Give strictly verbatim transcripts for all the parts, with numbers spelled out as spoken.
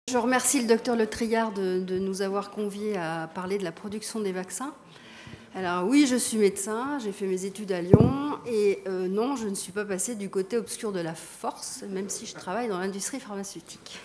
Je remercie le docteur Le Triard de, de nous avoir conviés à parler de la production des vaccins. Alors oui, je suis médecin, j'ai fait mes études à Lyon, et euh, non, je ne suis pas passée du côté obscur de la force, même si je travaille dans l'industrie pharmaceutique.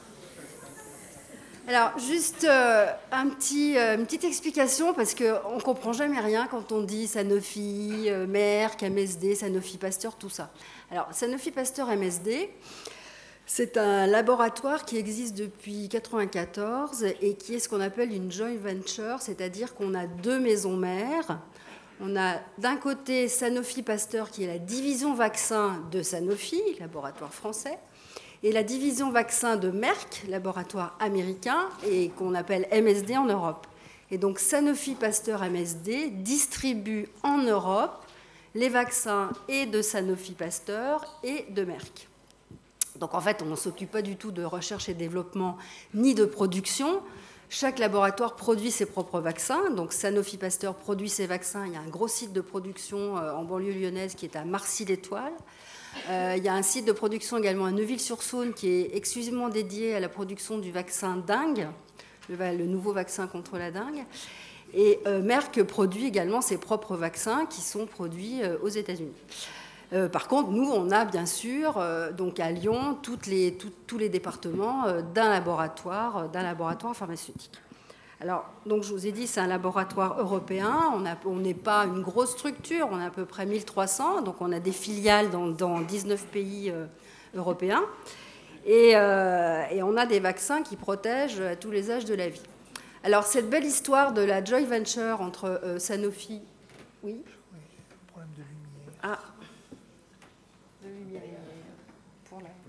Alors, juste euh, un petit, euh, une petite explication, parce qu'on ne comprend jamais rien quand on dit Sanofi, euh, Merck, M S D, Sanofi Pasteur, tout ça. Alors, Sanofi Pasteur, M S D, c'est un laboratoire qui existe depuis mille neuf cent quatre-vingt-quatorze et qui est ce qu'on appelle une joint venture, c'est-à-dire qu'on a deux maisons mères. On a d'un côté Sanofi Pasteur, qui est la division vaccin de Sanofi, laboratoire français, et la division vaccin de Merck, laboratoire américain, et qu'on appelle M S D en Europe. Et donc Sanofi Pasteur M S D distribue en Europe les vaccins et de Sanofi Pasteur et de Merck. Donc en fait, on ne s'occupe pas du tout de recherche et développement ni de production. Chaque laboratoire produit ses propres vaccins. Donc Sanofi Pasteur produit ses vaccins. Il y a un gros site de production en banlieue lyonnaise qui est à Marcy-l'Étoile. Euh, il y a un site de production également à Neuville-sur-Saône qui est exclusivement dédié à la production du vaccin dengue, le, le nouveau vaccin contre la dengue. Et euh, Merck produit également ses propres vaccins qui sont produits euh, aux États-Unis. Euh, par contre, nous, on a bien sûr, euh, donc à Lyon, toutes les, tout, tous les départements euh, d'un laboratoire, euh, d'un laboratoire pharmaceutique. Alors, donc je vous ai dit, c'est un laboratoire européen. On n'est pas une grosse structure, on a à peu près mille trois cents, donc on a des filiales dans, dans dix-neuf pays euh, européens. Et, euh, et on a des vaccins qui protègent à tous les âges de la vie. Alors, cette belle histoire de la joint venture entre euh, Sanofi... Oui, oui, problème de lumière. Ah. De lumière pour la...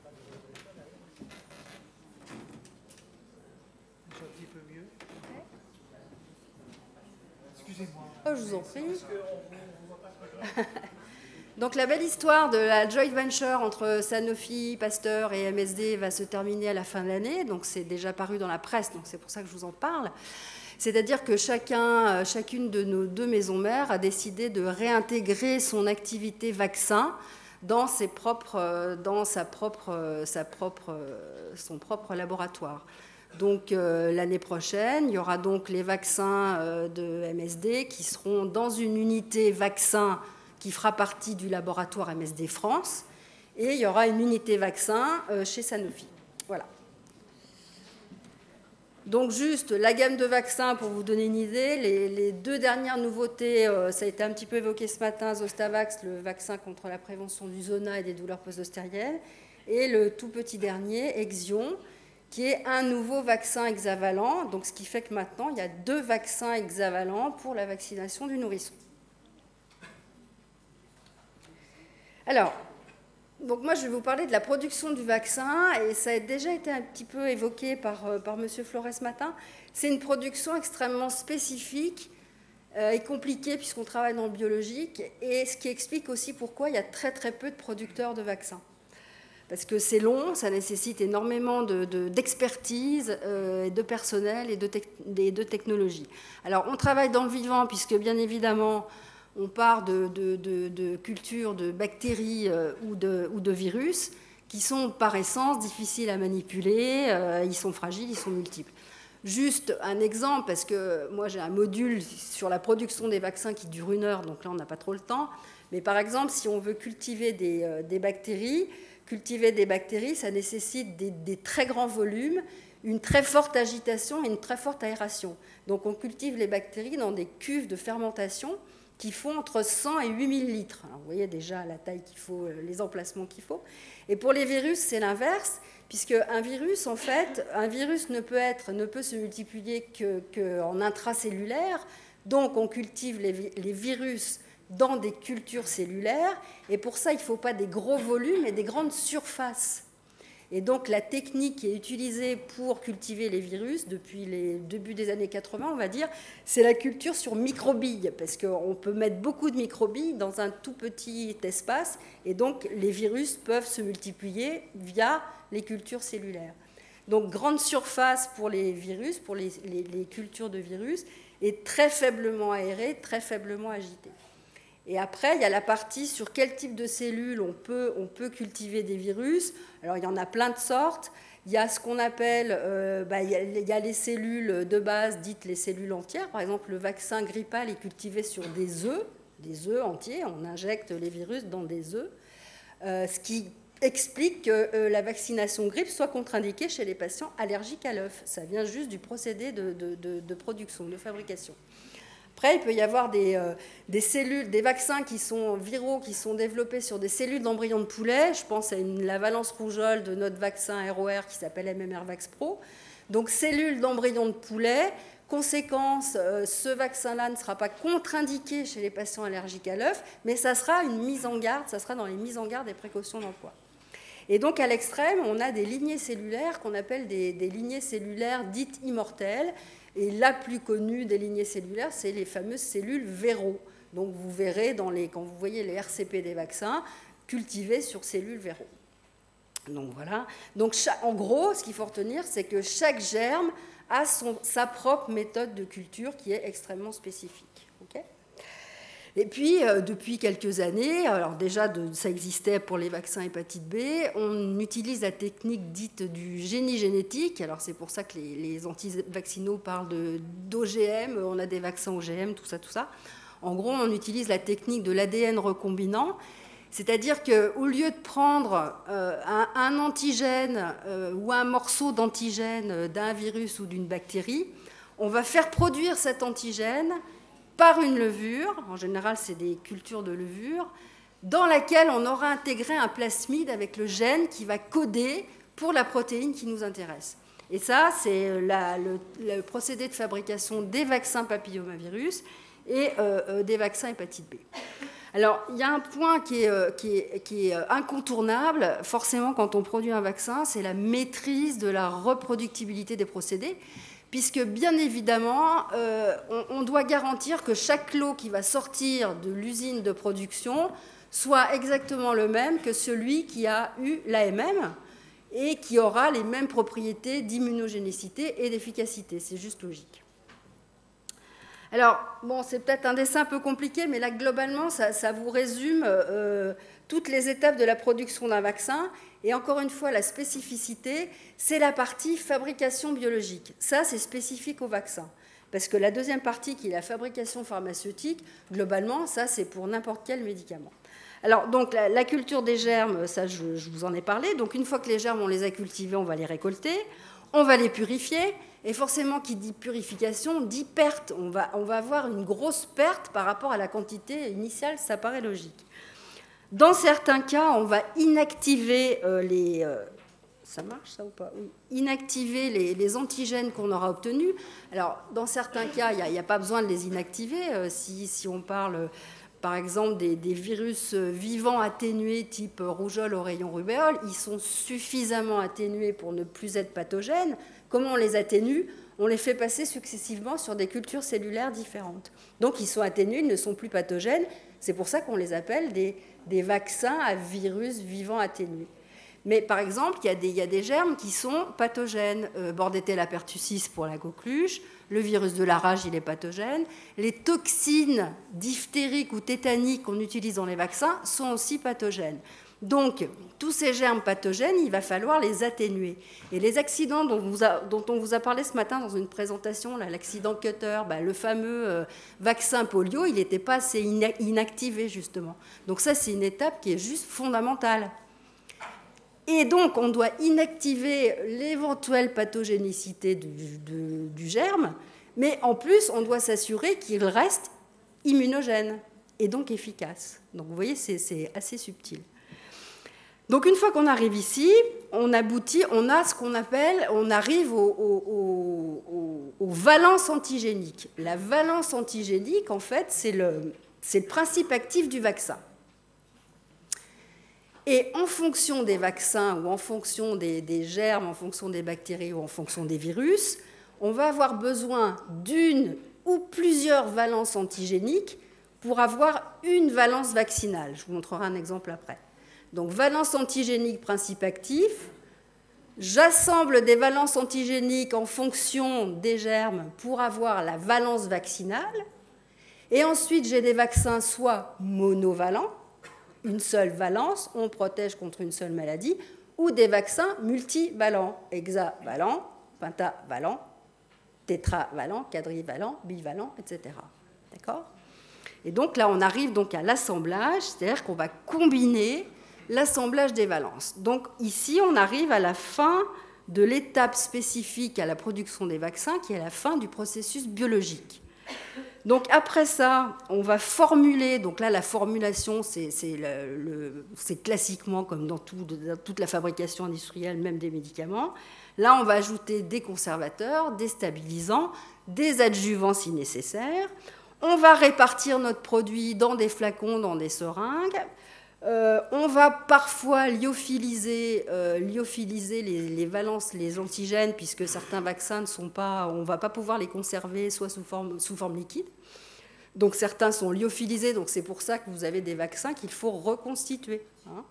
C'est un petit peu mieux. Excusez-moi. Oh, je vous en prie. Donc la belle histoire de la joint venture entre Sanofi, Pasteur et M S D va se terminer à la fin de l'année. Donc c'est déjà paru dans la presse, donc c'est pour ça que je vous en parle. C'est-à-dire que chacun, chacune de nos deux maisons mères a décidé de réintégrer son activité vaccin dans, ses propres, dans sa propre, sa propre, son propre laboratoire. Donc euh, l'année prochaine, il y aura donc les vaccins euh, de M S D qui seront dans une unité vaccin qui fera partie du laboratoire M S D France, et il y aura une unité vaccin euh, chez Sanofi. Voilà. Donc juste la gamme de vaccins, pour vous donner une idée, les, les deux dernières nouveautés, euh, ça a été un petit peu évoqué ce matin, Zostavax, le vaccin contre la prévention du zona et des douleurs post-ostériennes, et le tout petit dernier, Exion, qui est un nouveau vaccin hexavalent, donc ce qui fait que maintenant, il y a deux vaccins hexavalents pour la vaccination du nourrisson. Alors, donc moi, je vais vous parler de la production du vaccin, et ça a déjà été un petit peu évoqué par, par M. Flores ce matin. C'est une production extrêmement spécifique euh, et compliquée, puisqu'on travaille dans le biologique, et ce qui explique aussi pourquoi il y a très très peu de producteurs de vaccins. Parce que c'est long, ça nécessite énormément de, de, d'expertise, euh, de personnel et de, te, de technologie. Alors, on travaille dans le vivant, puisque bien évidemment, on part de, de, de, de cultures de bactéries euh, ou, de, ou de virus qui sont par essence difficiles à manipuler, euh, ils sont fragiles, ils sont multiples. Juste un exemple, parce que moi j'ai un module sur la production des vaccins qui dure une heure, donc là on n'a pas trop le temps, mais par exemple, si on veut cultiver des, euh, des bactéries, cultiver des bactéries, ça nécessite des, des très grands volumes, une très forte agitation et une très forte aération. Donc on cultive les bactéries dans des cuves de fermentation qui font entre cent et huit mille litres. Alors, vous voyez déjà la taille qu'il faut, les emplacements qu'il faut. Et pour les virus, c'est l'inverse, puisque un virus, en fait, un virus ne peut, être, ne peut se multiplier qu'en intracellulaire. Donc, on cultive les, les virus dans des cultures cellulaires. Et pour ça, il ne faut pas des gros volumes et des grandes surfaces. Et donc, la technique qui est utilisée pour cultiver les virus depuis les débuts des années quatre-vingts, on va dire, c'est la culture sur microbilles, parce qu'on peut mettre beaucoup de microbilles dans un tout petit espace, et donc les virus peuvent se multiplier via les cultures cellulaires. Donc, grande surface pour les virus, pour les, les, les cultures de virus, et très faiblement aérée, très faiblement agitée. Et après, il y a la partie sur quel type de cellules on peut, on peut cultiver des virus. Alors, il y en a plein de sortes. Il y a ce qu'on appelle, euh, bah, il y a, il y a les cellules de base, dites les cellules entières. Par exemple, le vaccin grippal est cultivé sur des œufs, des œufs entiers. On injecte les virus dans des œufs, euh, ce qui explique que euh, la vaccination grippe soit contre-indiquée chez les patients allergiques à l'œuf. Ça vient juste du procédé de, de, de, de production, de fabrication. Après, il peut y avoir des, euh, des cellules, des vaccins qui sont viraux, qui sont développés sur des cellules d'embryons de poulet. Je pense à une, la valence rougeole de notre vaccin R O R qui s'appelle M M R Vax Pro. Donc, cellules d'embryons de poulet. Conséquence, euh, ce vaccin-là ne sera pas contre-indiqué chez les patients allergiques à l'œuf, mais ça sera une mise en garde, ça sera dans les mises en garde des précautions d'emploi. Et donc, à l'extrême, on a des lignées cellulaires qu'on appelle des, des lignées cellulaires dites immortelles. Et la plus connue des lignées cellulaires, c'est les fameuses cellules Vero. Donc vous verrez, dans les, quand vous voyez les R C P des vaccins, cultivés sur cellules Vero. Donc voilà. Donc en gros, ce qu'il faut retenir, c'est que chaque germe a son, sa propre méthode de culture qui est extrêmement spécifique. Okay ? Et puis, euh, depuis quelques années, alors déjà, de, ça existait pour les vaccins hépatite B, on utilise la technique dite du génie génétique. Alors, c'est pour ça que les, les anti-vaccinaux parlent d'O G M, on a des vaccins O G M, tout ça, tout ça. En gros, on utilise la technique de l'A D N recombinant, c'est-à-dire qu'au lieu de prendre euh, un, un antigène euh, ou un morceau d'antigène d'un virus ou d'une bactérie, on va faire produire cet antigène par une levure, en général c'est des cultures de levure, dans laquelle on aura intégré un plasmide avec le gène qui va coder pour la protéine qui nous intéresse. Et ça, c'est la, le, le procédé de fabrication des vaccins papillomavirus et euh, des vaccins hépatite B. Alors, il y a un point qui est, qui est, qui est incontournable, forcément, quand on produit un vaccin, c'est la maîtrise de la reproductibilité des procédés, puisque bien évidemment, euh, on, on doit garantir que chaque lot qui va sortir de l'usine de production soit exactement le même que celui qui a eu l'A M M et qui aura les mêmes propriétés d'immunogénicité et d'efficacité. C'est juste logique. Alors, bon, c'est peut-être un dessin un peu compliqué, mais là, globalement, ça, ça vous résume euh, toutes les étapes de la production d'un vaccin. Et encore une fois, la spécificité, c'est la partie fabrication biologique. Ça, c'est spécifique au vaccin. Parce que la deuxième partie, qui est la fabrication pharmaceutique, globalement, ça, c'est pour n'importe quel médicament. Alors, donc, la, la culture des germes, ça, je, je vous en ai parlé. Donc, une fois que les germes, on les a cultivés, on va les récolter, on va les purifier. Et forcément, qui dit purification, dit perte. On va, on va avoir une grosse perte par rapport à la quantité initiale, ça paraît logique. Dans certains cas, on va inactiver euh, les... Euh, ça marche, ça, ou pas? Oui. Inactiver les, les antigènes qu'on aura obtenus. Alors, dans certains cas, il n'y a, a pas besoin de les inactiver. Euh, si, si on parle, euh, par exemple, des, des virus vivants atténués type rougeole, oreillon, rubéole, ils sont suffisamment atténués pour ne plus être pathogènes. Comment on les atténue? On les fait passer successivement sur des cultures cellulaires différentes. Donc, ils sont atténués, ils ne sont plus pathogènes. C'est pour ça qu'on les appelle des, des vaccins à virus vivants atténués. Mais par exemple, il y a des, il y a des germes qui sont pathogènes. Euh, Bordetella pertussis pour la coqueluche, le virus de la rage, il est pathogène. Les toxines diphtériques ou tétaniques qu'on utilise dans les vaccins sont aussi pathogènes. Donc, tous ces germes pathogènes, il va falloir les atténuer. Et les accidents dont, vous a, dont on vous a parlé ce matin dans une présentation, l'accident Cutter, bah, le fameux euh, vaccin polio, il n'était pas assez inactivé, justement. Donc ça, c'est une étape qui est juste fondamentale. Et donc, on doit inactiver l'éventuelle pathogénicité du, du, du germe, mais en plus, on doit s'assurer qu'il reste immunogène et donc efficace. Donc, vous voyez, c'est assez subtil. Donc, une fois qu'on arrive ici, on aboutit, on a ce qu'on appelle, on arrive aux au, au, au valences antigéniques. La valence antigénique, en fait, c'est le, c'est le principe actif du vaccin. Et en fonction des vaccins ou en fonction des, des germes, en fonction des bactéries ou en fonction des virus, on va avoir besoin d'une ou plusieurs valences antigéniques pour avoir une valence vaccinale. Je vous montrerai un exemple après. Donc, valence antigénique, principe actif. J'assemble des valences antigéniques en fonction des germes pour avoir la valence vaccinale. Et ensuite, j'ai des vaccins soit monovalents, une seule valence, on protège contre une seule maladie, ou des vaccins multivalents, hexavalents, pentavalents, tétravalents, quadrivalents, bivalents, et cetera. D'accord ? Et donc là, on arrive donc à l'assemblage, c'est-à-dire qu'on va combiner l'assemblage des valences. Donc ici, on arrive à la fin de l'étape spécifique à la production des vaccins, qui est la fin du processus biologique. Donc après ça, on va formuler, donc là la formulation, c'est, c'est, le, le, c'est classiquement comme dans, tout, dans toute la fabrication industrielle, même des médicaments. Là, on va ajouter des conservateurs, des stabilisants, des adjuvants si nécessaire. On va répartir notre produit dans des flacons, dans des seringues. Euh, on va parfois lyophiliser, euh, lyophiliser les, les valences, les antigènes, puisque certains vaccins ne sont pas, on ne va pas pouvoir les conserver soit sous forme, sous forme liquide. Donc certains sont lyophilisés, donc c'est pour ça que vous avez des vaccins qu'il faut reconstituer. Hein.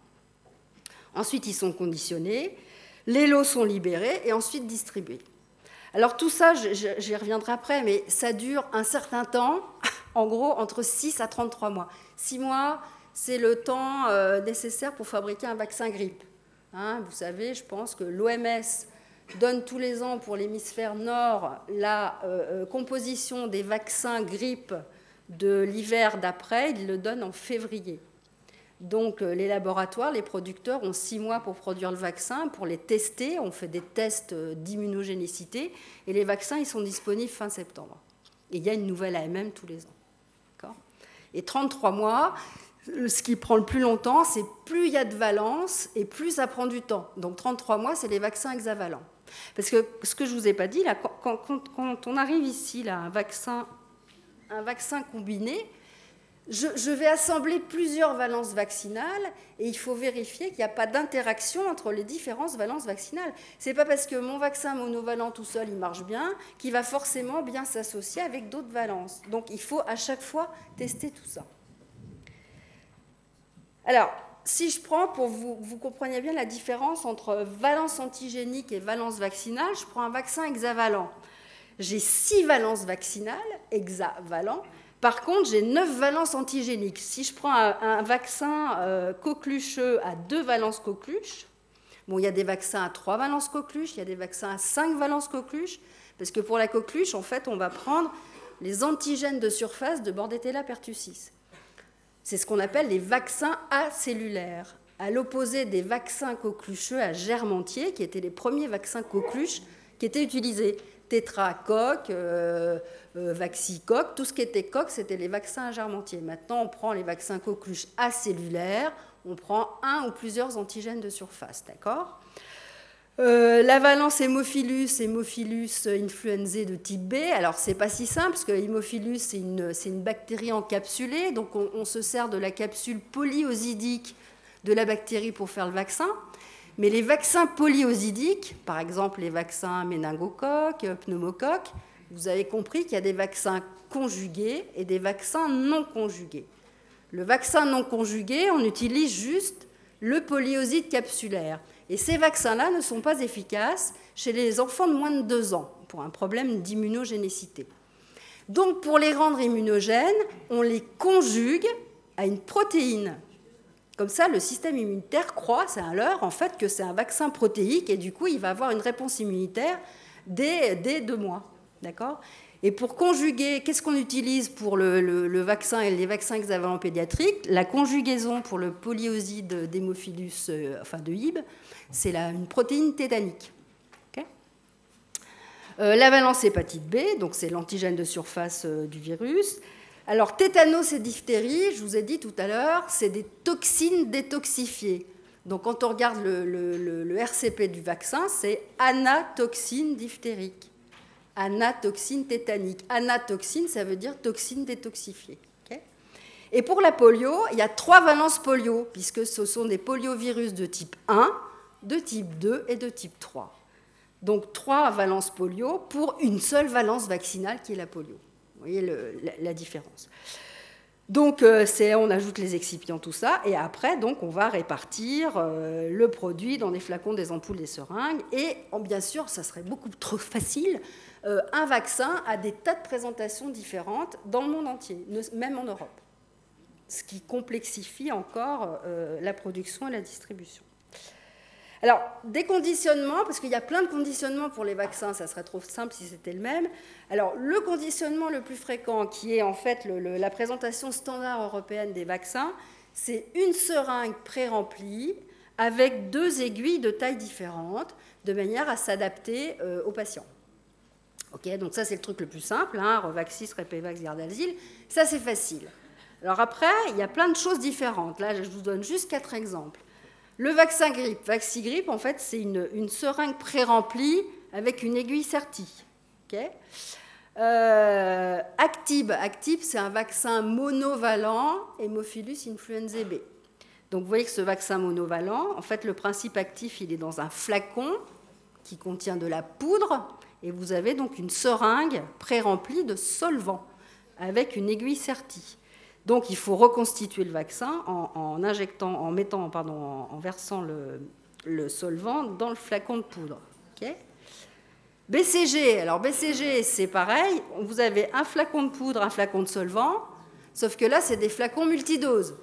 Ensuite, ils sont conditionnés, les lots sont libérés et ensuite distribués. Alors tout ça, j'y reviendrai après, mais ça dure un certain temps, en gros entre six à trente-trois mois. six mois, c'est le temps euh, nécessaire pour fabriquer un vaccin grippe. Hein, vous savez, je pense que l'O M S donne tous les ans pour l'hémisphère nord la euh, composition des vaccins grippe de l'hiver d'après, il le donne en février. Donc euh, les laboratoires, les producteurs ont six mois pour produire le vaccin, pour les tester, on fait des tests d'immunogénicité, et les vaccins ils sont disponibles fin septembre. Et il y a une nouvelle A M M tous les ans. D'accord ? Et trente-trois mois, ce qui prend le plus longtemps, c'est plus il y a de valence et plus ça prend du temps. Donc trente-trois mois, c'est les vaccins hexavalents. Parce que ce que je ne vous ai pas dit, là, quand, quand, quand on arrive ici, là, un vaccin, un vaccin combiné, je, je vais assembler plusieurs valences vaccinales et il faut vérifier qu'il n'y a pas d'interaction entre les différentes valences vaccinales. Ce n'est pas parce que mon vaccin monovalent tout seul, il marche bien, qu'il va forcément bien s'associer avec d'autres valences. Donc il faut à chaque fois tester tout ça. Alors, si je prends, pour que vous, vous compreniez bien la différence entre valence antigénique et valence vaccinale, je prends un vaccin hexavalent. J'ai six valences vaccinales, hexavalents. Par contre, j'ai neuf valences antigéniques. Si je prends un, un vaccin euh, coquelucheux à deux valences coqueluches, bon, il y a des vaccins à trois valences coqueluches, il y a des vaccins à cinq valences coqueluches, parce que pour la coqueluche, en fait, on va prendre les antigènes de surface de Bordetella pertussis. C'est ce qu'on appelle les vaccins acellulaires, à l'opposé des vaccins coquelucheux à germe entier, qui étaient les premiers vaccins coqueluches qui étaient utilisés. Tétracoque, euh, euh, vaxicoque, tout ce qui était coque, c'était les vaccins à germe entier. Maintenant, on prend les vaccins coqueluches acellulaires, on prend un ou plusieurs antigènes de surface, d'accord ? Euh, la valence Haemophilus, Haemophilus influenzae de type B, alors c'est pas si simple parce que Haemophilus c'est une, c'est une bactérie encapsulée, donc on, on se sert de la capsule polyosidique de la bactérie pour faire le vaccin. Mais les vaccins polyosidiques, par exemple les vaccins méningocoques, pneumocoques, vous avez compris qu'il y a des vaccins conjugués et des vaccins non conjugués. Le vaccin non conjugué, on utilise juste le polyoside capsulaire. Et ces vaccins-là ne sont pas efficaces chez les enfants de moins de deux ans pour un problème d'immunogénicité. Donc, pour les rendre immunogènes, on les conjugue à une protéine. Comme ça, le système immunitaire croit, c'est un leurre, en fait, que c'est un vaccin protéique et du coup, il va avoir une réponse immunitaire dès, dès deux mois. D'accord ? Et pour conjuguer, qu'est-ce qu'on utilise pour le, le, le vaccin et les vaccins hexavalents pédiatriques ? La conjugaison pour le polyoside d'Haemophilus, euh, enfin de Hib, c'est la, une protéine tétanique. Okay ? euh, la valence hépatite B, donc c'est l'antigène de surface euh, du virus. Alors, tétanos et diphtérie, je vous ai dit tout à l'heure, c'est des toxines détoxifiées. Donc, quand on regarde le, le, le, le R C P du vaccin, c'est anatoxine diphtérique. Anatoxine tétanique. Anatoxine, ça veut dire toxine détoxifiée. Okay ? Et pour la polio, il y a trois valences polio, puisque ce sont des poliovirus de type un, de type deux et de type trois. Donc trois valences polio pour une seule valence vaccinale qui est la polio. Vous voyez le, la, la différence. Donc euh, c'est, on ajoute les excipients, tout ça, et après donc on va répartir euh, le produit dans des flacons, des ampoules, des seringues, et oh, bien sûr, ça serait beaucoup trop facile. Euh, un vaccin a des tas de présentations différentes dans le monde entier, même en Europe, ce qui complexifie encore euh, la production et la distribution. Alors, des conditionnements, parce qu'il y a plein de conditionnements pour les vaccins, ça serait trop simple si c'était le même. Alors, le conditionnement le plus fréquent, qui est en fait le, le, la présentation standard européenne des vaccins, c'est une seringue pré-remplie avec deux aiguilles de taille différente, de manière à s'adapter euh, aux patients. Okay, donc ça, c'est le truc le plus simple, hein, Revaxis, Repevax, Gardasil, ça c'est facile. Alors après, il y a plein de choses différentes. Là, je vous donne juste quatre exemples. Le vaccin grippe, Vaxigrippe, en fait, c'est une, une seringue pré-remplie avec une aiguille sertie. Okay, euh, Actib, Actib, c'est un vaccin monovalent, Haemophilus influenzae B. Donc vous voyez que ce vaccin monovalent, en fait, le principe actif, il est dans un flacon qui contient de la poudre, et vous avez donc une seringue pré-remplie de solvant avec une aiguille sertie. Donc il faut reconstituer le vaccin en, en injectant, en mettant, pardon, en, en versant le, le solvant dans le flacon de poudre. Okay, B C G, alors B C G, c'est pareil, vous avez un flacon de poudre, un flacon de solvant, sauf que là, c'est des flacons multidoses.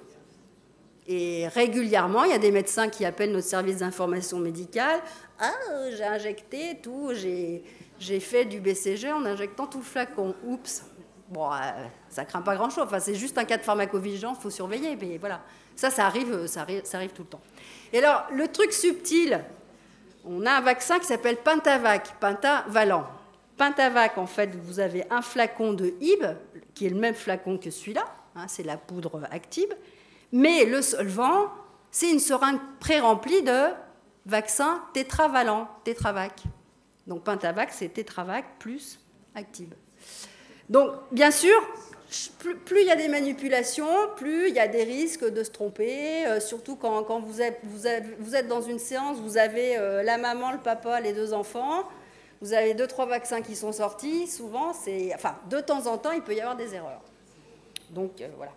Et régulièrement, il y a des médecins qui appellent notre service d'information médicale. « Ah, j'ai injecté tout, j'ai, j'ai fait du B C G en injectant tout le flacon. Oups !» Bon, euh, ça craint pas grand-chose. Enfin, c'est juste un cas de pharmacovigilance, il faut surveiller. Mais voilà, ça, ça arrive, ça arrive, ça arrive tout le temps. Et alors, le truc subtil, on a un vaccin qui s'appelle Pentavac, pentavalent. Pentavac, en fait, vous avez un flacon de Hib, qui est le même flacon que celui-là, hein, c'est la poudre active, mais le solvant, c'est une seringue pré-remplie de vaccin tétravalent, Tétravac. Donc Pentavac, c'est Tétravac plus Actib. Donc, bien sûr, plus, plus il y a des manipulations, plus il y a des risques de se tromper, euh, surtout quand, quand vous, êtes, vous, êtes, vous êtes dans une séance, vous avez euh, la maman, le papa, les deux enfants, vous avez deux, trois vaccins qui sont sortis, souvent, c'est, enfin, de temps en temps, il peut y avoir des erreurs. Donc, euh, voilà.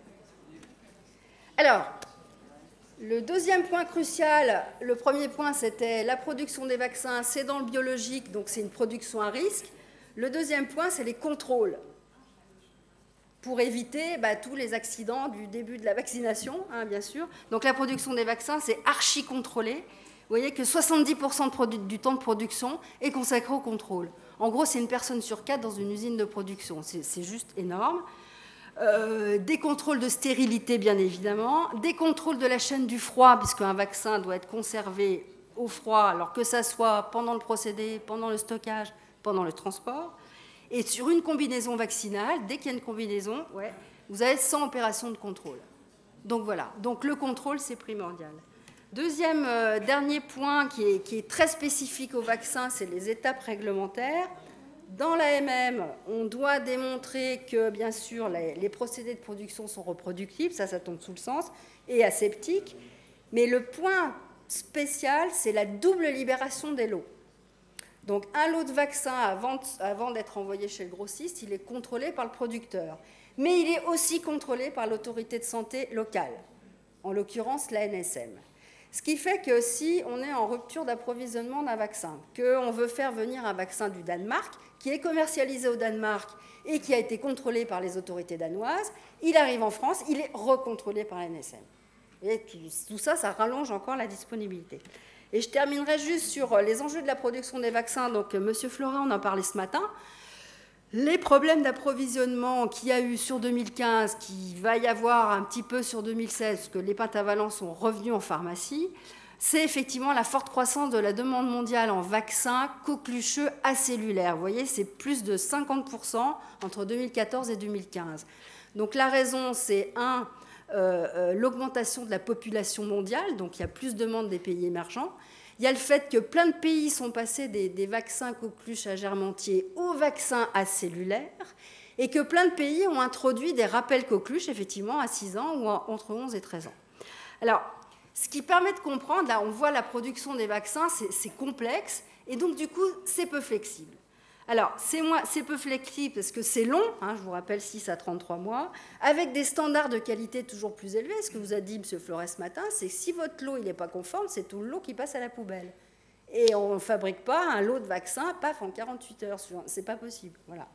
Alors, le deuxième point crucial, le premier point, c'était la production des vaccins, c'est dans le biologique, donc c'est une production à risque. Le deuxième point, c'est les contrôles, pour éviter bah, tous les accidents du début de la vaccination, hein, bien sûr. Donc la production des vaccins, c'est archi-contrôlé. Vous voyez que soixante-dix pour cent de du temps de production est consacré au contrôle. En gros, c'est une personne sur quatre dans une usine de production. C'est, c'est juste énorme. Euh, des contrôles de stérilité, bien évidemment. Des contrôles de la chaîne du froid, puisqu'un vaccin doit être conservé au froid, alors que ça soit pendant le procédé, pendant le stockage, pendant le transport. Et sur une combinaison vaccinale, dès qu'il y a une combinaison, ouais, vous avez cent opérations de contrôle. Donc voilà, donc le contrôle, c'est primordial. Deuxième, euh, dernier point qui est, qui est très spécifique au vaccin, c'est les étapes réglementaires. Dans l'A M M, on doit démontrer que, bien sûr, les, les procédés de production sont reproductibles, ça, ça tombe sous le sens, et aseptiques. Mais le point spécial, c'est la double libération des lots. Donc, un lot de vaccin, avant, avant d'être envoyé chez le grossiste, il est contrôlé par le producteur. Mais il est aussi contrôlé par l'autorité de santé locale, en l'occurrence la N S M. Ce qui fait que si on est en rupture d'approvisionnement d'un vaccin, qu'on veut faire venir un vaccin du Danemark, qui est commercialisé au Danemark et qui a été contrôlé par les autorités danoises, il arrive en France, il est recontrôlé par la N S M. Et tout ça, ça rallonge encore la disponibilité. Et je terminerai juste sur les enjeux de la production des vaccins. Donc, M. Florin en a parlé ce matin. Les problèmes d'approvisionnement qu'il y a eu sur deux mille quinze, qu'il va y avoir un petit peu sur deux mille seize, parce que les pentavalents sont revenus en pharmacie, c'est effectivement la forte croissance de la demande mondiale en vaccins coquelucheux acellulaires. Vous voyez, c'est plus de cinquante pour cent entre deux mille quatorze et deux mille quinze. Donc la raison, c'est un, euh, euh, l'augmentation de la population mondiale, donc il y a plus de demande des pays émergents. Il y a le fait que plein de pays sont passés des, des vaccins coqueluches à germentier aux vaccins acellulaires et que plein de pays ont introduit des rappels coqueluches, effectivement, à six ans ou entre onze et treize ans. Alors, ce qui permet de comprendre, là, on voit la production des vaccins, c'est, c'est complexe et donc, du coup, c'est peu flexible. Alors, c'est, moins, c'est peu flexible parce que c'est long, hein, je vous rappelle six à trente-trois mois, avec des standards de qualité toujours plus élevés. Ce que vous a dit M. Flores ce matin, c'est que si votre lot n'est pas conforme, c'est tout le lot qui passe à la poubelle. Et on ne fabrique pas un lot de vaccins, paf, en quarante-huit heures. C'est pas possible. Voilà.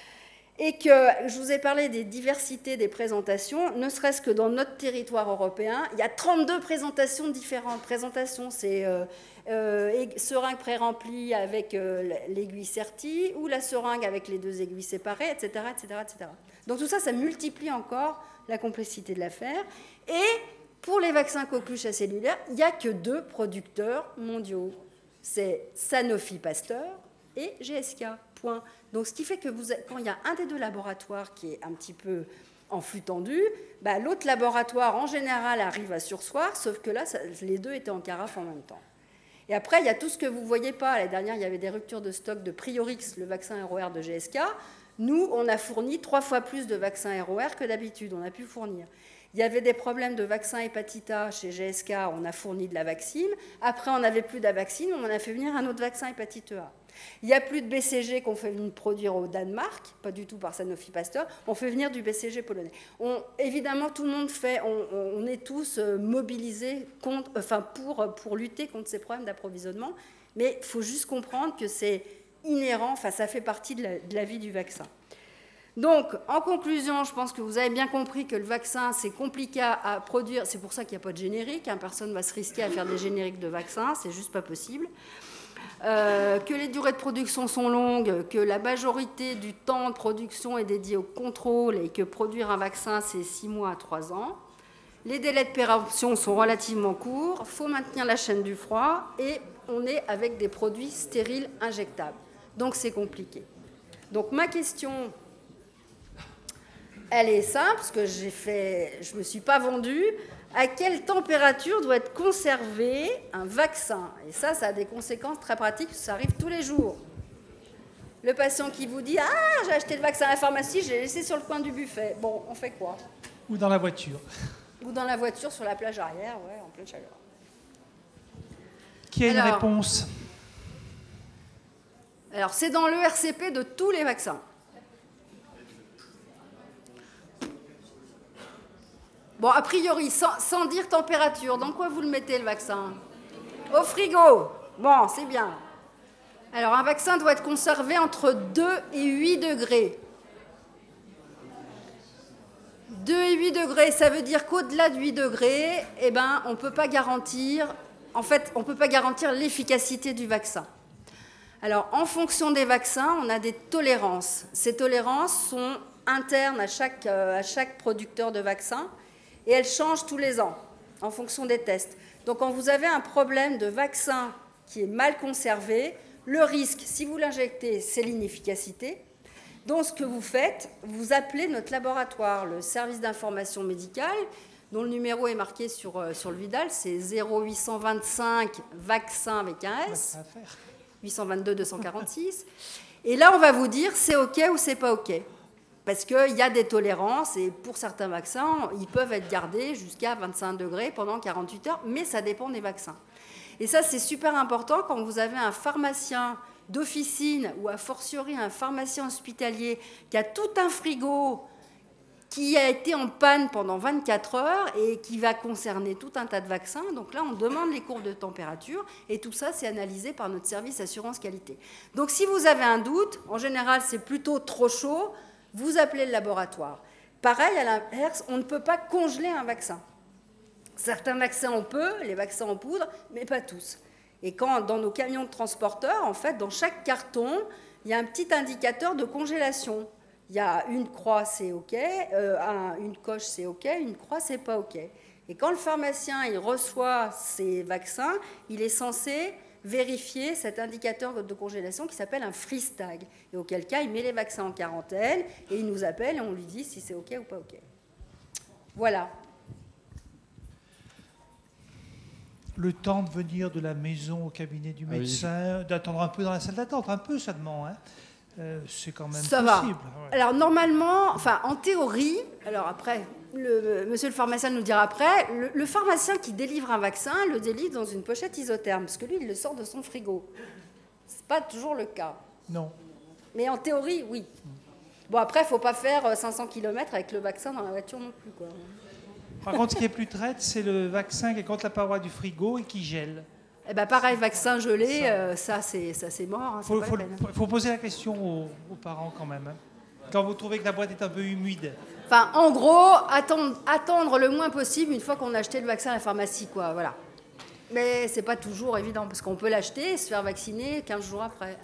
Et que je vous ai parlé des diversités des présentations, ne serait-ce que dans notre territoire européen, il y a trente-deux présentations différentes. Présentations, c'est euh, euh, et seringue pré-remplie avec euh, l'aiguille sertie, ou la seringue avec les deux aiguilles séparées, et cetera, et cetera, et cetera. Donc tout ça, ça multiplie encore la complexité de l'affaire. Et pour les vaccins coqueluches acellulaires, il n'y a que deux producteurs mondiaux. C'est Sanofi Pasteur et G S K. Point. Donc ce qui fait que vous, quand il y a un des deux laboratoires qui est un petit peu en flux tendu, bah, l'autre laboratoire, en général, arrive à surseoir, sauf que là, ça, les deux étaient en carafe en même temps. Et après, il y a tout ce que vous ne voyez pas. L'année dernière, il y avait des ruptures de stock de Priorix, le vaccin R O R de G S K. Nous, on a fourni trois fois plus de vaccins R O R que d'habitude. On a pu fournir. Il y avait des problèmes de vaccin hépatite A chez G S K. On a fourni de la vaccine. Après, on n'avait plus de la vaccine. On en a fait venir un autre vaccin hépatite A. Il n'y a plus de B C G qu'on fait venir produire au Danemark, pas du tout par Sanofi Pasteur, on fait venir du B C G polonais. On, évidemment, tout le monde fait, on, on est tous mobilisés contre, enfin pour, pour lutter contre ces problèmes d'approvisionnement, mais il faut juste comprendre que c'est inhérent, enfin ça fait partie de la, de la vie du vaccin. Donc, en conclusion, je pense que vous avez bien compris que le vaccin, c'est compliqué à produire, c'est pour ça qu'il n'y a pas de générique, hein, personne ne va se risquer à faire des génériques de vaccins, c'est juste pas possible. Euh, que les durées de production sont longues, que la majorité du temps de production est dédié au contrôle et que produire un vaccin, c'est six mois à trois ans. Les délais de péremption sont relativement courts, il faut maintenir la chaîne du froid et on est avec des produits stériles injectables. Donc c'est compliqué. Donc ma question, elle est simple, parce que j'ai fait, je ne me suis pas vendue. À quelle température doit être conservé un vaccin? Et ça, ça a des conséquences très pratiques, ça arrive tous les jours. Le patient qui vous dit « Ah, j'ai acheté le vaccin à la pharmacie, je l'ai laissé sur le coin du buffet. » Bon, on fait quoi? Ou dans la voiture. Ou dans la voiture, sur la plage arrière, ouais, en pleine chaleur. Qui a alors, une réponse? Alors, c'est dans l'E R C P de tous les vaccins. Bon, a priori, sans, sans dire température, dans quoi vous le mettez, le vaccin? Au frigo. Bon, c'est bien. Alors, un vaccin doit être conservé entre deux et huit degrés. deux et huit degrés, ça veut dire qu'au-delà de huit degrés, eh ben, on ne peut pas garantir, en fait, on ne peut pas garantir l'efficacité du vaccin. Alors, en fonction des vaccins, on a des tolérances. Ces tolérances sont internes à chaque, euh, à chaque producteur de vaccin. Et elles changent tous les ans, en fonction des tests. Donc, quand vous avez un problème de vaccin qui est mal conservé, le risque, si vous l'injectez, c'est l'inefficacité. Donc, ce que vous faites, vous appelez notre laboratoire, le service d'information médicale, dont le numéro est marqué sur, sur le Vidal, c'est zéro huit cent vingt-cinq vaccin avec un S, huit cent vingt-deux deux cent quarante-six. Et là, on va vous dire c'est OK ou c'est pas OK. Parce qu'il y a des tolérances et pour certains vaccins, ils peuvent être gardés jusqu'à vingt-cinq degrés pendant quarante-huit heures, mais ça dépend des vaccins. Et ça, c'est super important quand vous avez un pharmacien d'officine ou a fortiori un pharmacien hospitalier qui a tout un frigo qui a été en panne pendant vingt-quatre heures et qui va concerner tout un tas de vaccins. Donc là, on demande les courbes de température et tout ça, c'est analysé par notre service assurance qualité. Donc si vous avez un doute, en général, c'est plutôt trop chaud, vous appelez le laboratoire. Pareil, à l'inverse, on ne peut pas congeler un vaccin. Certains vaccins, on peut, les vaccins en poudre, mais pas tous. Et quand, dans nos camions de transporteurs, en fait, dans chaque carton, il y a un petit indicateur de congélation. Il y a une croix, c'est OK, euh, un, une coche, c'est OK, une croix, c'est pas OK. Et quand le pharmacien il reçoit ces vaccins, il est censé vérifier cet indicateur de congélation qui s'appelle un freeze tag. Et auquel cas, il met les vaccins en quarantaine et il nous appelle et on lui dit si c'est OK ou pas OK. Voilà. Le temps de venir de la maison au cabinet du médecin, ah oui. D'attendre un peu dans la salle d'attente, un peu seulement, hein. Euh, c'est quand même ça possible. Va. Ouais. Alors normalement, enfin en théorie, alors après, le, monsieur le pharmacien nous dira après, le, le pharmacien qui délivre un vaccin le délivre dans une pochette isotherme, parce que lui, il le sort de son frigo. C'est pas toujours le cas. Non. Mais en théorie, oui. Bon après, il ne faut pas faire cinq cents kilomètres avec le vaccin dans la voiture non plus, quoi. Par contre, ce qui est plus traite, c'est le vaccin qui est contre la paroi du frigo et qui gèle. Eh ben pareil, vaccin gelé, ça, euh, ça, c'est, ça c'est mort. Il hein, faut, faut, faut poser la question aux, aux parents quand même. Hein. Quand vous trouvez que la boîte est un peu humide. Enfin, en gros, attendre, attendre le moins possible une fois qu'on a acheté le vaccin à la pharmacie, quoi. Voilà. Mais ce n'est pas toujours évident, parce qu'on peut l'acheter et se faire vacciner quinze jours après.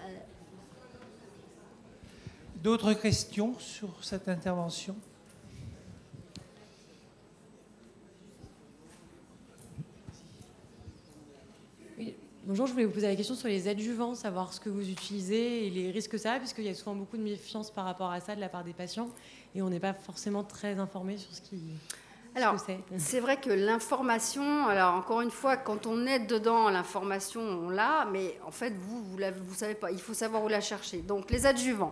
D'autres questions sur cette intervention ? Oui. Bonjour, je voulais vous poser la question sur les adjuvants, savoir ce que vous utilisez et les risques que ça a, puisqu'il y a souvent beaucoup de méfiance par rapport à ça de la part des patients, et on n'est pas forcément très informé sur ce qui... Alors, c'est vrai que l'information, alors encore une fois, quand on est dedans, l'information, on l'a, mais en fait, vous, vous ne savez pas, il faut savoir où la chercher. Donc, les adjuvants.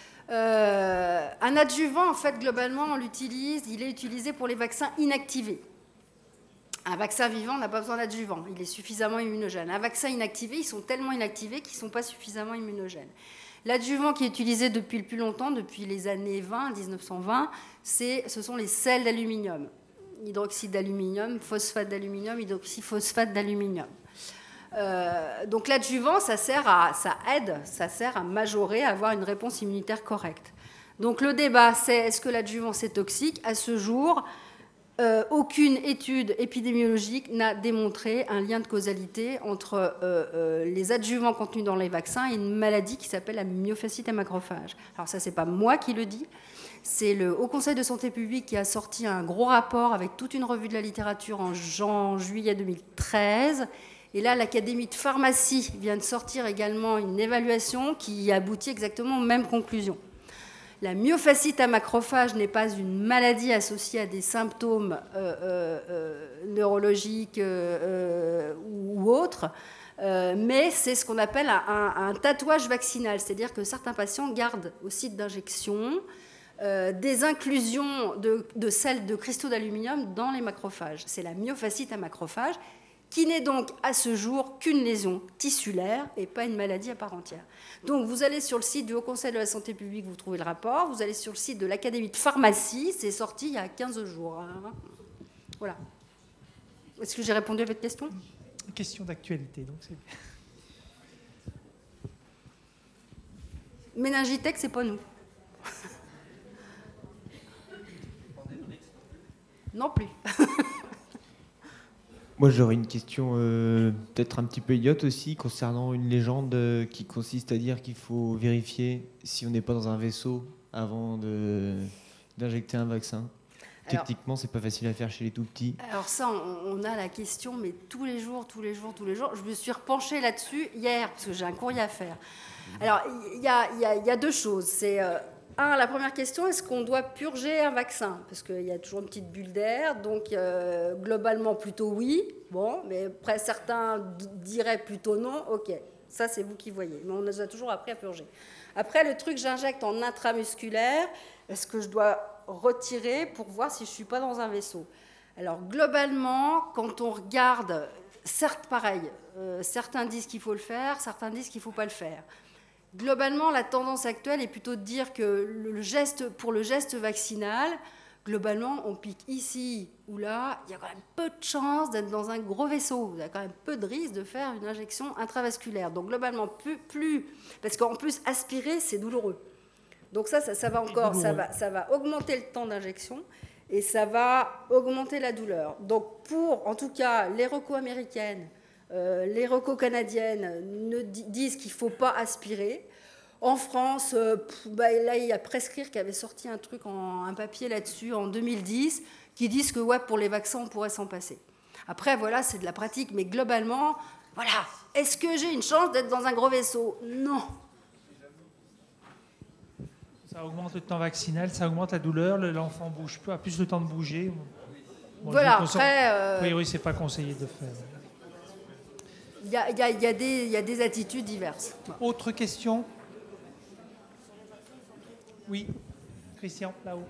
Euh, un adjuvant, en fait, globalement, on l'utilise, il est utilisé pour les vaccins inactivés. Un vaccin vivant n'a pas besoin d'adjuvant, il est suffisamment immunogène. Un vaccin inactivé, ils sont tellement inactivés qu'ils ne sont pas suffisamment immunogènes. L'adjuvant qui est utilisé depuis le plus longtemps, depuis les années vingt, dix-neuf cent vingt, c'est, ce sont les sels d'aluminium. Hydroxyde d'aluminium, phosphate d'aluminium, hydroxyphosphate d'aluminium. Euh, donc l'adjuvant, ça sert à, ça aide, ça sert à majorer, à avoir une réponse immunitaire correcte. Donc le débat, c'est est-ce que l'adjuvant c'est toxique ? À ce jour, euh, aucune étude épidémiologique n'a démontré un lien de causalité entre euh, euh, les adjuvants contenus dans les vaccins et une maladie qui s'appelle la myofasciite à macrophage. Alors ça, c'est pas moi qui le dis. C'est le Haut Conseil de santé publique qui a sorti un gros rapport avec toute une revue de la littérature en juin, juillet deux mille treize. Et là, l'Académie de pharmacie vient de sortir également une évaluation qui aboutit exactement aux mêmes conclusions. La myofasciite à macrophage n'est pas une maladie associée à des symptômes euh, euh, euh, neurologiques euh, euh, ou autres, euh, mais c'est ce qu'on appelle un, un, un tatouage vaccinal, c'est-à-dire que certains patients gardent au site d'injection Euh, des inclusions de, de sels de cristaux d'aluminium dans les macrophages. C'est la myofasciite à macrophage, qui n'est donc à ce jour qu'une lésion tissulaire et pas une maladie à part entière. Donc vous allez sur le site du Haut Conseil de la santé publique, vous trouvez le rapport, vous allez sur le site de l'Académie de pharmacie, c'est sorti il y a quinze jours. Hein. Voilà. Est-ce que j'ai répondu à votre question ? Une question d'actualité, donc c'est bien. Méningitech, c'est pas nous. Non plus. Moi, j'aurais une question euh, peut-être un petit peu idiote aussi concernant une légende euh, qui consiste à dire qu'il faut vérifier si on n'est pas dans un vaisseau avant de, d'injecter un vaccin. Alors, techniquement, c'est pas facile à faire chez les tout petits. Alors ça, on, on a la question, mais tous les jours, tous les jours, tous les jours. Je me suis repenchée là-dessus hier, parce que j'ai un courrier à faire. Alors, il y, y, y a deux choses. C'est... Euh, Un, la première question, est-ce qu'on doit purger un vaccin ? Parce qu'il y a toujours une petite bulle d'air, donc euh, globalement plutôt oui, bon, mais après certains d- diraient plutôt non, ok, ça c'est vous qui voyez, mais on nous a toujours appris à purger. Après, le truc j'injecte en intramusculaire, est-ce que je dois retirer pour voir si je ne suis pas dans un vaisseau ? Alors globalement, quand on regarde, certes pareil, euh, certains disent qu'il faut le faire, certains disent qu'il ne faut pas le faire. Globalement, la tendance actuelle est plutôt de dire que le geste, pour le geste vaccinal, globalement, on pique ici ou là, il y a quand même peu de chances d'être dans un gros vaisseau. Il y a quand même peu de risque de faire une injection intravasculaire. Donc globalement, plus, plus parce qu'en plus, aspirer, c'est douloureux. Donc ça, ça, ça va encore, ça va, ça va augmenter le temps d'injection et ça va augmenter la douleur. Donc pour, en tout cas, les recos américaines, Euh, les recos canadiennes ne disent qu'il ne faut pas aspirer. En France, euh, pff, bah, là, il y a Prescrire qui avait sorti un truc, en, un papier là-dessus en deux mille dix, qui disent que ouais, pour les vaccins, on pourrait s'en passer. Après, voilà, c'est de la pratique, mais globalement, voilà, est-ce que j'ai une chance d'être dans un gros vaisseau ? Non. Ça augmente le temps vaccinal, ça augmente la douleur, l'enfant bouge peu, a plus le temps de bouger. Bon, voilà, après... Euh... Oui, oui, c'est pas conseillé de faire. Il y, y, y, y, y a des attitudes diverses. Autre question ? Oui, Christian, là-haut.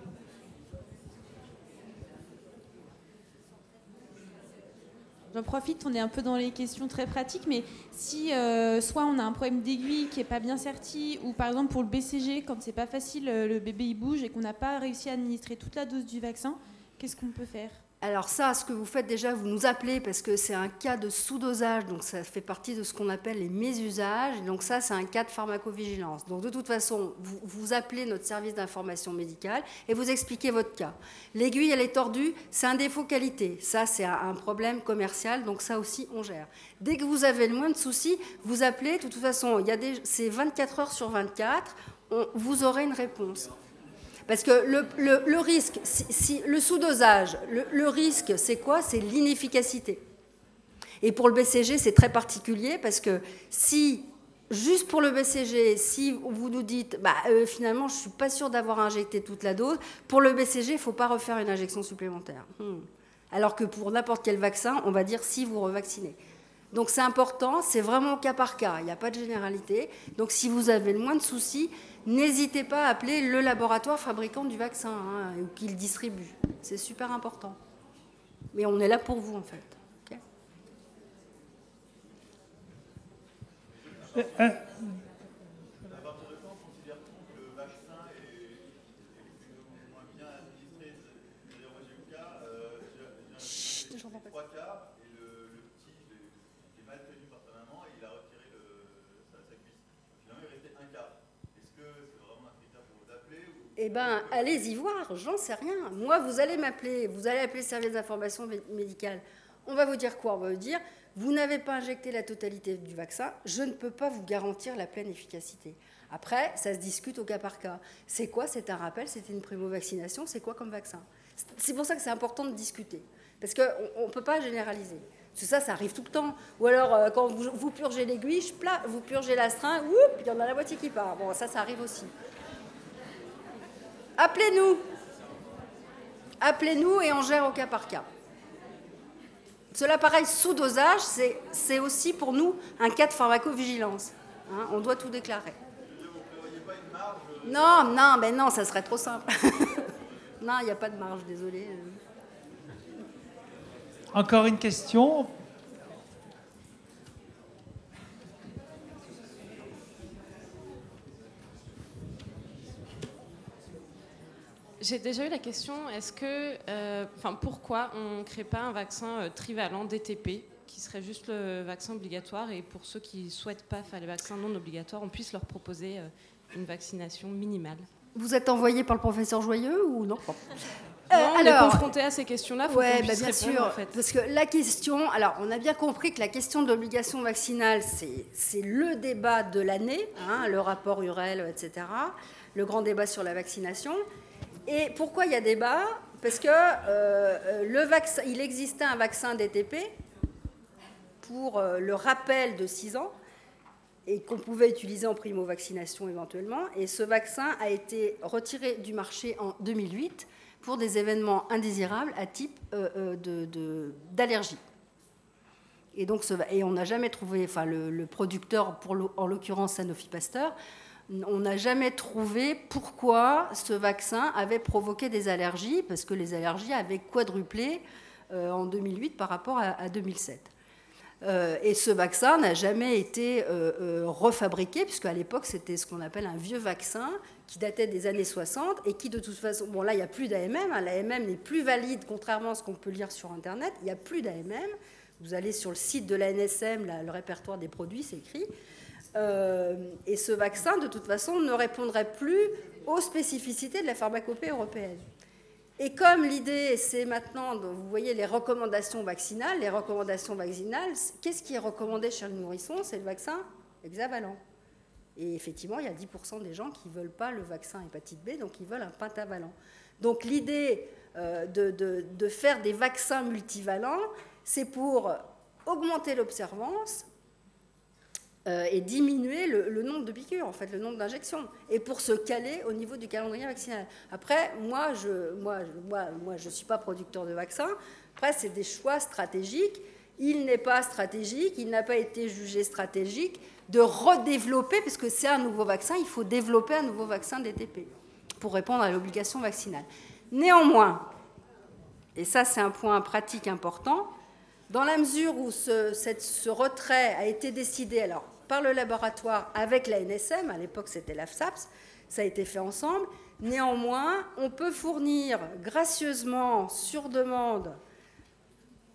J'en profite, on est un peu dans les questions très pratiques, mais si euh, soit on a un problème d'aiguille qui n'est pas bien serti, ou par exemple pour le B C G, quand c'est pas facile, le bébé il bouge et qu'on n'a pas réussi à administrer toute la dose du vaccin, qu'est-ce qu'on peut faire ? Alors ça, ce que vous faites déjà, vous nous appelez parce que c'est un cas de sous-dosage, donc ça fait partie de ce qu'on appelle les mésusages, donc ça c'est un cas de pharmacovigilance. Donc de toute façon, vous, vous appelez notre service d'information médicale et vous expliquez votre cas. L'aiguille, elle est tordue, c'est un défaut qualité, ça c'est un, un problème commercial, donc ça aussi on gère. Dès que vous avez le moins de soucis, vous appelez, de toute façon, il y a des, c'est vingt-quatre heures sur vingt-quatre, on, vous aurez une réponse. Parce que le, le, le risque, si, si, le sous-dosage, le, le risque, c'est quoi? C'est l'inefficacité. Et pour le B C G, c'est très particulier parce que si, juste pour le B C G, si vous nous dites, bah, euh, finalement, je ne suis pas sûr d'avoir injecté toute la dose, pour le B C G, il ne faut pas refaire une injection supplémentaire. Hmm. Alors que pour n'importe quel vaccin, on va dire si vous revaccinez. Donc c'est important, c'est vraiment au cas par cas, il n'y a pas de généralité. Donc si vous avez le moins de soucis, n'hésitez pas à appeler le laboratoire fabricant du vaccin hein, ou qui le distribue. C'est super important. Mais on est là pour vous en fait. Okay. Euh, euh, Eh bien, allez-y voir, j'en sais rien. Moi, vous allez m'appeler, vous allez appeler le service d'information médicale. On va vous dire quoi? On va vous dire, vous n'avez pas injecté la totalité du vaccin, je ne peux pas vous garantir la pleine efficacité. Après, ça se discute au cas par cas. C'est quoi? C'est un rappel, c'était une primo-vaccination, c'est quoi comme vaccin? C'est pour ça que c'est important de discuter. Parce qu'on ne peut pas généraliser. Parce que ça, ça arrive tout le temps. Ou alors, euh, quand vous, vous purgez l'aiguille, vous purgez l'astreint, il y en a la moitié qui part. Bon, ça, ça arrive aussi. Appelez-nous. Appelez-nous et on gère au cas par cas. Cela, pareil, sous-dosage, c'est, c'est aussi pour nous un cas de pharmacovigilance. Hein, on doit tout déclarer. Non, non, mais non, ça serait trop simple. Non, il n'y a pas de marge, désolé. Encore une question? J'ai déjà eu la question, est-ce que, euh, enfin, pourquoi on ne crée pas un vaccin euh, trivalent D T P, qui serait juste le vaccin obligatoire, et pour ceux qui ne souhaitent pas faire les vaccins non obligatoires, on puisse leur proposer euh, une vaccination minimale? Vous êtes envoyé par le professeur Joyeux ou non? Non, on alors, est confronté à ces questions-là, faut ouais, qu'on puisse bah bien répondre, sûr, en fait. Parce que la question, alors on a bien compris que la question de l'obligation vaccinale, c'est, c'est le débat de l'année, hein, le rapport U R L, et cetera, le grand débat sur la vaccination. Et pourquoi il y a débat? Parce que euh, le vaccin, il existait un vaccin D T P pour euh, le rappel de six ans et qu'on pouvait utiliser en primo-vaccination éventuellement. Et ce vaccin a été retiré du marché en deux mille huit pour des événements indésirables à type euh, de, de, d'allergie. Et, donc, ce, et on n'a jamais trouvé, enfin le, le producteur, pour en l'occurrence Sanofi Pasteur, on n'a jamais trouvé pourquoi ce vaccin avait provoqué des allergies, parce que les allergies avaient quadruplé euh, en deux mille huit par rapport à, à deux mille sept. Euh, et ce vaccin n'a jamais été euh, euh, refabriqué, puisqu'à l'époque, c'était ce qu'on appelle un vieux vaccin qui datait des années soixante et qui, de toute façon... Bon, là, il n'y a plus d'A M M. Hein, l'A M M n'est plus valide, contrairement à ce qu'on peut lire sur Internet. Il n'y a plus d'A M M. Vous allez sur le site de l'A N S M, là, le répertoire des produits, c'est écrit. Euh, et ce vaccin, de toute façon, ne répondrait plus aux spécificités de la pharmacopée européenne. Et comme l'idée, c'est maintenant, vous voyez, les recommandations vaccinales, les recommandations vaccinales, qu'est-ce qui est recommandé chez le nourrisson? C'est le vaccin hexavalent. Et effectivement, il y a dix pour cent des gens qui ne veulent pas le vaccin hépatite B, donc ils veulent un pentavalent. Donc l'idée euh, de, de, de faire des vaccins multivalents, c'est pour augmenter l'observance, Euh, et diminuer le, le nombre de piqûres, en fait, le nombre d'injections, et pour se caler au niveau du calendrier vaccinal. Après, moi, je ne moi, moi, moi, je suis pas producteur de vaccins. Après, c'est des choix stratégiques. Il n'est pas stratégique, il n'a pas été jugé stratégique de redévelopper, parce que c'est un nouveau vaccin, il faut développer un nouveau vaccin D T P pour répondre à l'obligation vaccinale. Néanmoins, et ça c'est un point pratique important, dans la mesure où ce, cette, ce retrait a été décidé alors, par le laboratoire avec l'A N S M, à l'époque c'était l'A F S A P S, ça a été fait ensemble. Néanmoins, on peut fournir gracieusement, sur demande,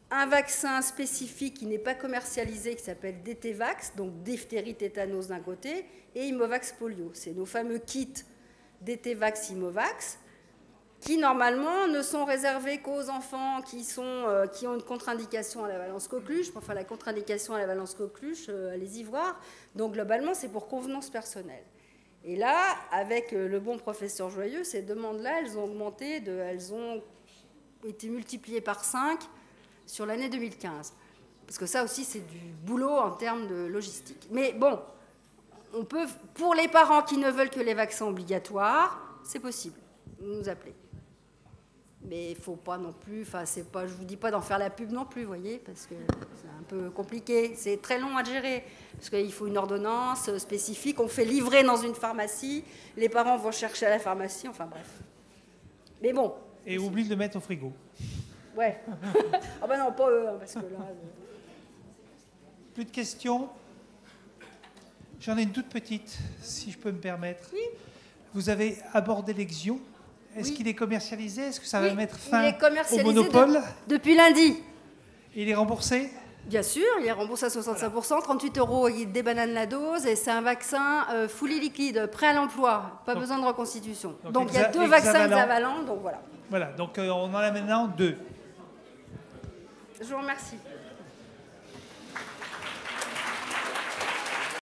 un vaccin spécifique qui n'est pas commercialisé, qui s'appelle D T Vax, donc diphtérie, tétanos d'un côté, et Imovax polio. C'est nos fameux kits D T Vax, Imovax, qui normalement ne sont réservés qu'aux enfants qui, sont, euh, qui ont une contre-indication à la valence coqueluche, enfin la contre-indication à la valence coqueluche, euh, allez-y voir. Donc globalement, c'est pour convenance personnelle. Et là, avec euh, le bon professeur Joyeux, ces demandes-là, elles ont augmenté, de, elles ont été multipliées par cinq sur l'année deux mille quinze. Parce que ça aussi, c'est du boulot en termes de logistique. Mais bon, on peut, pour les parents qui ne veulent que les vaccins obligatoires, c'est possible. Vous nous appelez. Mais il ne faut pas non plus, enfin, c'est pas, je ne vous dis pas d'en faire la pub non plus, vous voyez, parce que c'est un peu compliqué. C'est très long à gérer, parce qu'il faut une ordonnance spécifique. On fait livrer dans une pharmacie, les parents vont chercher à la pharmacie, enfin bref. Mais bon. Et oublie de le mettre au frigo. Ouais. Ah ben non, pas eux, hein, parce que là... Euh... Plus de questions? J'en ai une toute petite, si je peux me permettre. Oui. Vous avez abordé l'Exion. Est-ce oui. qu'il est commercialisé? Est-ce que ça oui, va mettre fin au monopole de, Depuis lundi. Et il est remboursé? Bien sûr, il est remboursé à soixante-cinq pour cent, voilà. trente-huit euros, il débananes la dose, et c'est un vaccin euh, fully liquide, prêt à l'emploi, pas donc, besoin de reconstitution. Donc, donc il y a deux vaccins hexavalents, donc voilà. Voilà, donc euh, on en a maintenant deux. Je vous remercie.